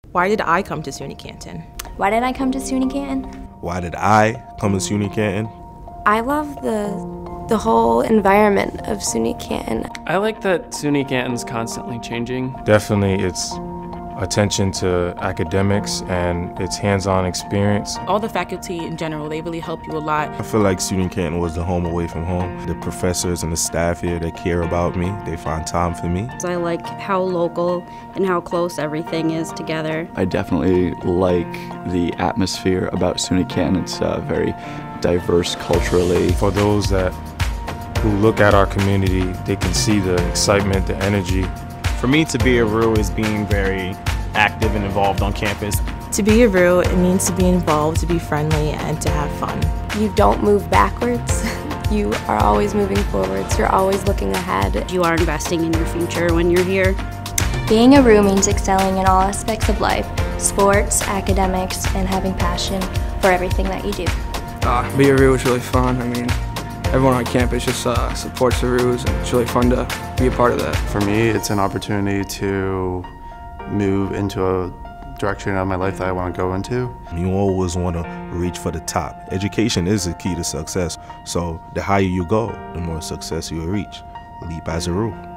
Why did I come to SUNY Canton? Why did I come to SUNY Canton? Why did I come to SUNY Canton? I love the whole environment of SUNY Canton. I like that SUNY Canton's constantly changing. Definitely its attention to academics and its hands-on experience. All the faculty in general, they really help you a lot. I feel like SUNY Canton was the home away from home. The professors and the staff here, they care about me. They find time for me. I like how local and how close everything is together. I definitely like the atmosphere about SUNY Canton. It's very diverse culturally. For those who look at our community, they can see the excitement, the energy. For me, to be a RU is being very active and involved on campus. To be a RU, it means to be involved, to be friendly, and to have fun. You don't move backwards. You are always moving forwards. You're always looking ahead. You are investing in your future when you're here. Being a RU means excelling in all aspects of life, sports, academics, and having passion for everything that you do. Being a RU is really fun. I mean, everyone on campus just supports the RUs, and it's really fun to be a part of that. For me, it's an opportunity to move into a direction of my life that I want to go into. You always want to reach for the top. Education is the key to success, so the higher you go, the more success you'll reach. Leap as a RU.